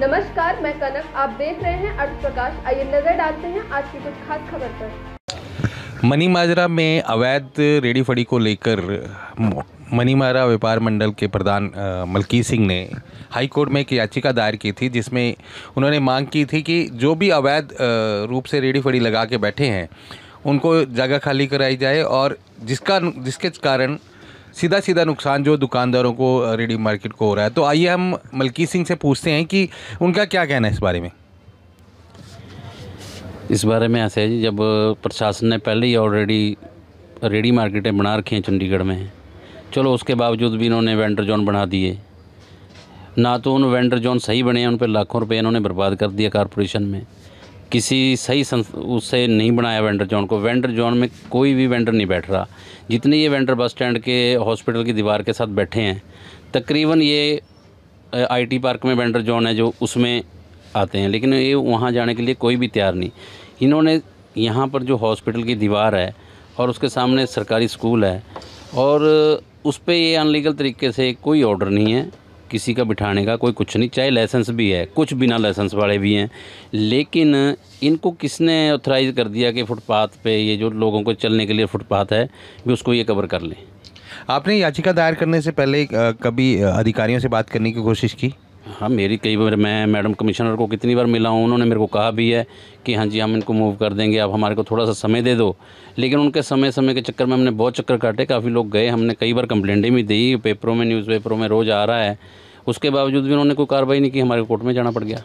नमस्कार, मैं कनक। आप देख रहे हैं अर्थ प्रकाश। आइए नजर डालते हैं आज की कुछ खास खबर पर। मनीमाजरा में अवैध रेडी फड़ी को लेकर मनीमाजरा व्यापार मंडल के प्रधान मलकीत सिंह ने हाई कोर्ट में एक याचिका दायर की थी, जिसमें उन्होंने मांग की थी कि जो भी अवैध रूप से रेडी फड़ी लगा के बैठे हैं उनको जगह खाली कराई जाए, और जिसके कारण सीधा नुकसान जो दुकानदारों को रेडी मार्केट को हो रहा है। तो आइए हम मलकीत सिंह से पूछते हैं कि उनका क्या कहना है इस बारे में। इस बारे में ऐसे है जी, जब प्रशासन ने पहले ही ऑलरेडी रेडी मार्केटें बना रखी हैं चंडीगढ़ में, चलो उसके बावजूद भी इन्होंने वेंडर जोन बना दिए। ना तो उन वेंडर जोन सही बने हैं, उन पर लाखों रुपए इन्होंने बर्बाद कर दिया कॉरपोरेशन में। किसी सही उससे नहीं बनाया वेंडर जोन को। वेंडर जोन में कोई भी वेंडर नहीं बैठ रहा। जितने ये वेंडर बस स्टैंड के हॉस्पिटल की दीवार के साथ बैठे हैं, तकरीबन ये IT पार्क में वेंडर जोन है जो उसमें आते हैं, लेकिन ये वहाँ जाने के लिए कोई भी तैयार नहीं। इन्होंने यहाँ पर जो हॉस्पिटल की दीवार है और उसके सामने सरकारी स्कूल है, और उस पर ये अनलीगल तरीके से कोई ऑर्डर नहीं है किसी का बिठाने का, कोई कुछ नहीं। चाहे लाइसेंस भी है, कुछ बिना लाइसेंस वाले भी हैं, लेकिन इनको किसने ऑथराइज़ कर दिया कि फुटपाथ पे ये जो लोगों को चलने के लिए फुटपाथ है भी उसको ये कवर कर लें। आपने याचिका दायर करने से पहले कभी अधिकारियों से बात करने की कोशिश की? हाँ, मेरी कई बार, मैं मैडम कमिश्नर को कितनी बार मिला हूँ। उन्होंने मेरे को कहा भी है कि हाँ जी हम इनको मूव कर देंगे, आप हमारे को थोड़ा सा समय दे दो। लेकिन उनके समय के चक्कर में हमने बहुत चक्कर काटे, काफ़ी लोग गए, हमने कई बार कंप्लेंटें भी दी, पेपरों में, न्यूज़पेपरों में रोज़ आ रहा है। उसके बावजूद भी उन्होंने कोई कार्रवाई नहीं की, हमारे कोर्ट में जाना पड़ गया।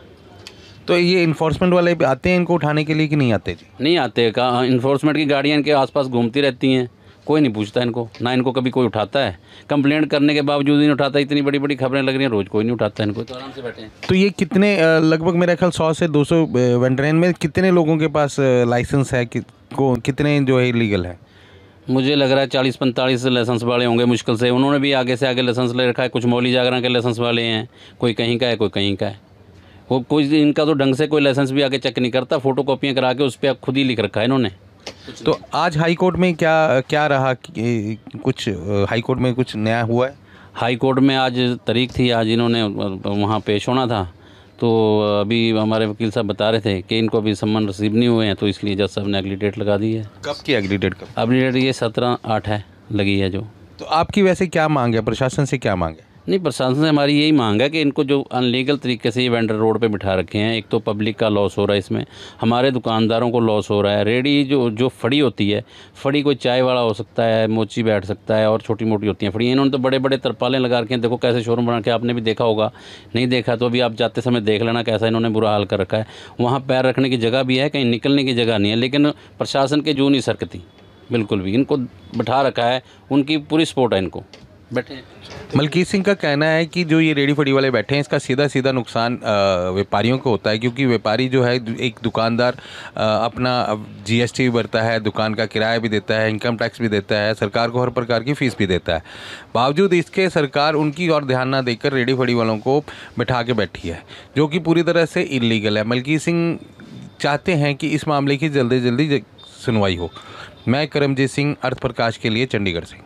तो ये इन्फोर्समेंट वाले आते हैं इनको उठाने के लिए कि नहीं आते जी? नहीं आते। का इन्फोर्समेंट की गाड़ियाँ इनके आसपास घूमती रहती हैं, कोई नहीं पूछता इनको, ना इनको कभी कोई उठाता है। कंप्लेंट करने के बावजूद नहीं उठाता। इतनी बड़ी बड़ी खबरें लग रही हैं रोज़, कोई नहीं उठाता इनको, तो आराम से बैठे हैं। तो ये कितने लगभग मेरा ख्याल 100 से 200 वेंडर में कितने लोगों के पास लाइसेंस है, कितने जो है इलीगल है? मुझे लग रहा है 40-45 लाइसेंस वाले होंगे मुश्किल से। उन्होंने भी आगे से आगे लाइसेंस ले रखा है। कुछ मौली जागरण के लाइसेंस वाले हैं, कोई कहीं का है, कोई कहीं का है। वो कोई इनका तो ढंग से कोई लाइसेंस भी आगे चेक नहीं करता, फोटो कॉपियाँ करा के उस पर खुद ही लिख रखा है इन्होंने। तो आज हाई कोर्ट में क्या रहा कि कुछ हाई कोर्ट में कुछ नया हुआ है? हाई कोर्ट में आज तारीख थी, आज इन्होंने वहाँ पेश होना था। तो अभी हमारे वकील साहब बता रहे थे कि इनको अभी सम्मन रिसीव नहीं हुए हैं, तो इसलिए जज साहब ने अगली डेट लगा दी है। कब की अगली डेट? कब अगली डेट? ये 17/8 है, लगी है जो। तो आपकी वैसे क्या मांग है, प्रशासन से क्या मांग है? नहीं, प्रशासन से हमारी यही मांग है कि इनको जो अनलीगल तरीके से ये वेंडर रोड पे बिठा रखे हैं, एक तो पब्लिक का लॉस हो रहा है, इसमें हमारे दुकानदारों को लॉस हो रहा है। रेडी जो फड़ी होती है, फड़ी कोई चाय वाला हो सकता है, मोची बैठ सकता है, और छोटी मोटी होती हैं फड़ी। इन्होंने तो बड़े बड़े तरपालें लगा रखे हैं, देखो कैसे शोरूम बना के, आपने भी देखा होगा, नहीं देखा तो अभी आप जाते समय देख लेना कैसा इन्होंने बुरा हाल कर रखा है। वहाँ पैर रखने की जगह भी है, कहीं निकलने की जगह नहीं है, लेकिन प्रशासन के जू नहीं सरकती बिल्कुल भी। इनको बिठा रखा है, उनकी पूरी सपोर्ट है इनको, बैठे। मलकीत सिंह का कहना है कि जो ये रेडी फड़ी वाले बैठे हैं, इसका सीधा नुकसान व्यापारियों को होता है, क्योंकि व्यापारी जो है, एक दुकानदार अपना GST भी भरता है, दुकान का किराया भी देता है, इनकम टैक्स भी देता है, सरकार को हर प्रकार की फ़ीस भी देता है। बावजूद इसके सरकार उनकी और ध्यान ना देकर रेडी फड़ी वालों को बिठा के बैठी है, जो कि पूरी तरह से इलीगल है। मलकीत सिंह चाहते हैं कि इस मामले की जल्दी सुनवाई हो। मैं करमजीत सिंह, अर्थ प्रकाश के लिए, चंडीगढ़ से।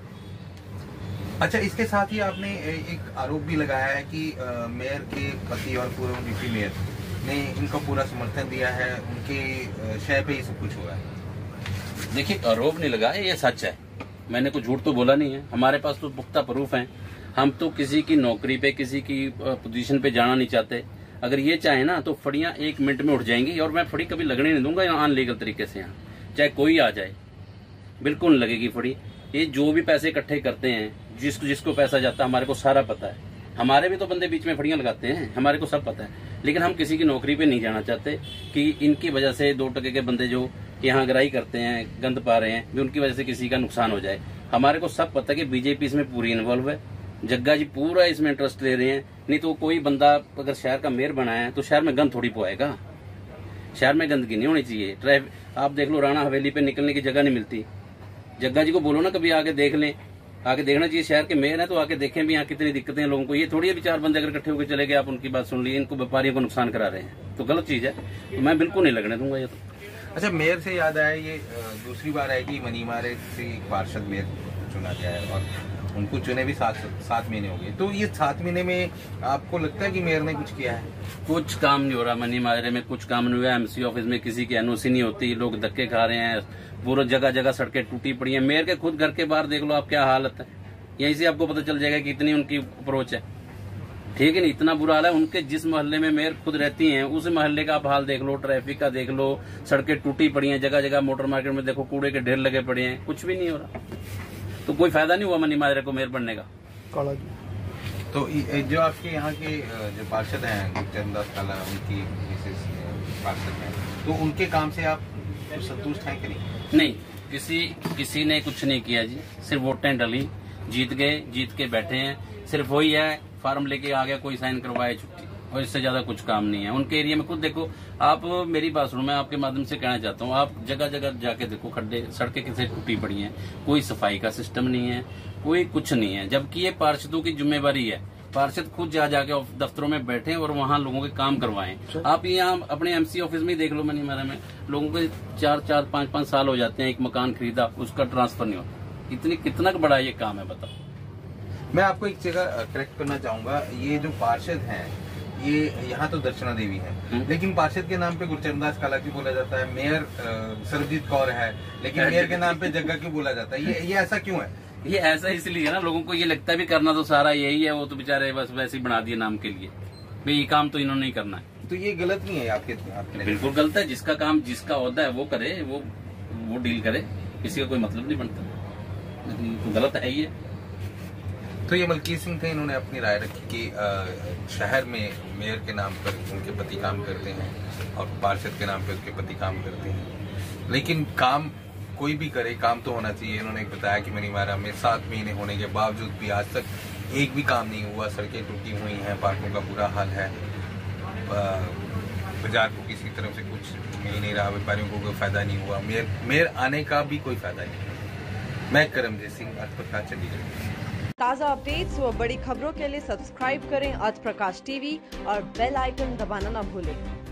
अच्छा, इसके साथ ही आपने एक आरोप भी लगाया है कि मेयर के पति और पूर्व डिप्टी मेयर ने इनका पूरा समर्थन दिया है, उनके शय पे ये सब कुछ हुआ है। देखिए, आरोप नहीं लगाया, ये सच है। मैंने कुछ झूठ तो बोला नहीं है। हमारे पास तो पुख्ता प्रूफ हैं। हम तो किसी की नौकरी पे, किसी की पोजीशन पे जाना नहीं चाहते। अगर ये चाहे ना तो फड़ियां 1 मिनट में उठ जाएंगी, और मैं फड़ी कभी लगने नहीं दूंगा यहाँ अनलीगल तरीके से। यहाँ चाहे कोई आ जाए, बिल्कुल नहीं लगेगी फड़ी। ये जो भी पैसे इकट्ठे करते हैं, जिसको पैसा जाता है, हमारे को सारा पता है। हमारे भी तो बंदे बीच में फड़ियां लगाते हैं, हमारे को सब पता है। लेकिन हम किसी की नौकरी पे नहीं जाना चाहते कि इनकी वजह से 2 टके के बंदे जो यहाँ गराई करते हैं, गंद पा रहे हैं, उनकी वजह से किसी का नुकसान हो जाए। हमारे को सब पता है कि बीजेपी इसमें पूरी इन्वॉल्व है। जग्गा जी पूरा इसमें इंटरेस्ट ले रहे हैं। नहीं तो कोई बंदा अगर शहर का मेयर बना है तो शहर में गंद थोड़ी पोएगा। शहर में गंदगी नहीं होनी चाहिए। आप देख लो, राणा हवेली पे निकलने की जगह नहीं मिलती। जग्गा जी को बोलो ना कभी आके देख लें, आके देखना चाहिए। शहर के मेयर हैं तो आके देखें भी यहाँ कितनी दिक्कतें हैं लोगों को। ये थोड़ी है 4 बंदे अगर इकट्ठे होकर चले गए, आप उनकी बात सुन ली, इनको व्यापारियों को नुकसान करा रहे हैं, तो गलत चीज है। तो मैं बिल्कुल नहीं लगने दूंगा ये तो। अच्छा, मेयर से याद आया, ये दूसरी बार है कि मनीमाजरा से एक पार्षद मेयर चुना गया है, और उनको चुने भी 7 महीने हो गए। तो ये 7 महीने में आपको लगता है कि मेयर ने कुछ किया है? कुछ काम नहीं हो रहा मनी माजरे में, कुछ काम नहीं हुआ। एमसी ऑफिस में किसी की एनओसी नहीं होती, लोग धक्के खा रहे हैं, पूरा जगह जगह सड़कें टूटी पड़ी हैं। मेयर के खुद घर के बाहर देख लो आप क्या हालत है, यहीं से आपको पता चल जाएगा कि इतनी उनकी अप्रोच है। ठीक है नहीं, इतना बुरा हाल है। उनके जिस मोहल्ले में मेयर खुद रहती हैं उस मोहल्ले का आप हाल देख लो, ट्रैफिक का देख लो, सड़कें टूटी पड़ी हैं, जगह जगह मोटर मार्केट में देखो कूड़े के ढेर लगे पड़े हैं, कुछ भी नहीं हो रहा। तो कोई फायदा नहीं हुआ मनी माजरे को मेयर बनने का। तो जो आपके यहाँ के जो पार्षद हैं गुरचरण काला, उनकी मिसेस पार्षद हैं, तो उनके काम से आप संतुष्ट हैं कि नहीं? नहीं, किसी ने कुछ नहीं किया जी, सिर्फ वोटें डली, जीत गए, जीत के बैठे हैं, सिर्फ वही है फार्म लेके आ गया, कोई साइन करवाए छुट्टी, और इससे ज्यादा कुछ काम नहीं है। उनके एरिया में खुद देखो आप, मेरी बात सुनो, मैं आपके माध्यम से कहना चाहता हूँ, आप जगह जगह जाके देखो खड्डे, सड़कें कैसे टूटी पड़ी हैं, कोई सफाई का सिस्टम नहीं है, कोई कुछ नहीं है। जबकि ये पार्षदों की जिम्मेवारी है, पार्षद खुद जा जाके दफ्तरों में बैठे और वहाँ लोगों के काम करवाएं। आप यहाँ अपने एमसी ऑफिस में ही देख लो, मनी माजरे में लोगों के 4-4, 5-5 साल हो जाते हैं, एक मकान खरीदा उसका ट्रांसफर नहीं होता। कितना बड़ा ये काम है बताओ। मैं आपको एक जगह करेक्ट करना चाहूंगा, ये जो पार्षद हैं ये यहाँ तो दर्शना देवी है, लेकिन पार्षद के नाम पे गुरचरण काला क्यों बोला जाता है? मेयर सरबजीत कौर है, लेकिन मेयर के नाम पे जग्गा क्यों बोला जाता है? ये ऐसा क्यों है? ये ऐसा इसलिए है ना, लोगों को ये लगता है भी करना तो सारा यही है, वो तो बेचारे बस वैसे ही बना दिए नाम के लिए, भाई ये काम तो इन्होंने नहीं करना है। तो ये गलत नहीं है आपके बिल्कुल गलत है। जिसका काम जिसका ओहदा है वो करे, वो डील करे, किसी का कोई मतलब नहीं बनता, गलत है ये। तो ये मलकीत सिंह थे, इन्होंने अपनी राय रखी कि शहर में मेयर के नाम पर उनके पति काम करते हैं और पार्षद के नाम पे उसके पति काम करते हैं, लेकिन काम कोई भी करे, काम तो होना चाहिए। इन्होंने बताया कि मनी माजरा में 7 महीने होने के बावजूद भी आज तक एक भी काम नहीं हुआ, सड़कें टूटी हुई हैं, पार्कों का बुरा हाल है, बाजार को किसी तरफ से कुछ मिल नहीं रहा, व्यापारियों को कोई फायदा नहीं हुआ, मेयर आने का भी कोई फायदा नहीं। मैं करमजीत सिंह, आज प्रकाश, चंडीगढ़। ताज़ा अपडेट्स व बड़ी खबरों के लिए सब्सक्राइब करें आज प्रकाश टीवी और बेल आइकन दबाना न भूलें।